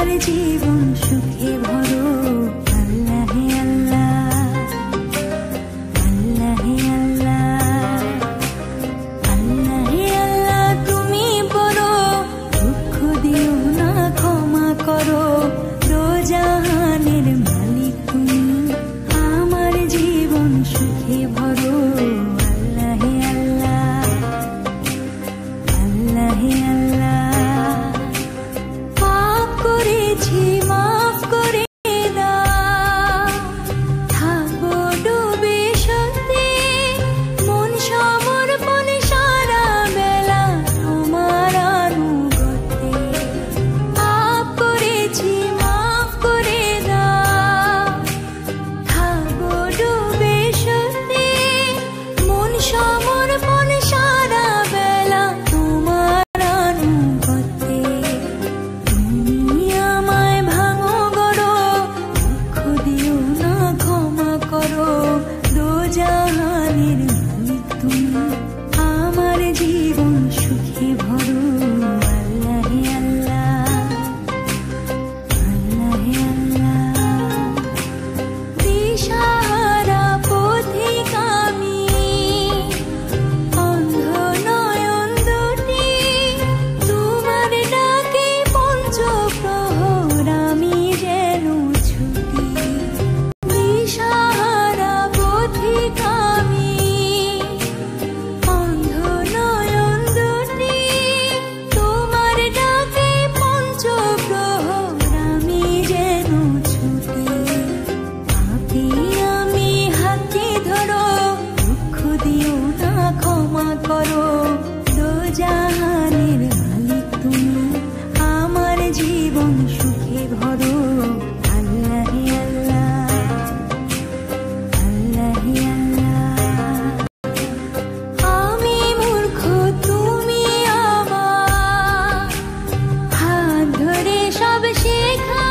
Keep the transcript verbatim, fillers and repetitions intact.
জীবন সুখে ভরো। আল্লাহে আল্লাহ, আল্লাহে আল্লাহ, আল্লাহে আল্লাহ তুমি বড়, দুঃখ দিও না ক্ষমা করো। দো জাহানের মালিক তুমি, আমার জীবন সুখে ভরো। আল্লাহে আল্লাহ, আল্লাহে আল্লাহ, পাপ করেছি মাফ করে দাও, থাকবো ডুবে সত্যি মন সমর্পণ সারা বেলা তোমার আনুগত্যে। পাপ করেছি মাফ করে দাও, থাকবো ডুবে সত্যি মন সমর্পণ সারা বেলা তোমার আনুগত্যে। তুমি আমায় ভাঙো গড়ো, দুঃখ দিও না ক্ষমা করো। দো জাহানের মালিক তুমি, আমার জীবন সুখে ভরো। আল্লাহে আল্লাহ, আল্লাহে আল্লাহ, দিশাহারা পথিক আমি, অন্ধ নয়ন দুটি তোমার ডাকে পঞ্চপ্রহর আমি যেন ছুটি। দিশাহারা পথিক আমি, অন্ধ নয়ন দুটি তোমার ডাকে পঞ্চপ্রহর আমি যেন ছুটি। পাপী আমি হাতে ধরো, দুঃখ দিও না ক্ষমা করো। দো জাহানের মালিক তুমি, আমার জীবন সুখে ভরো। আল্লাহে আল্লাহ, আল্লাহে আল্লাহ, আমি মূর্খ তুমি আমার হাত ধরে সব শেখা।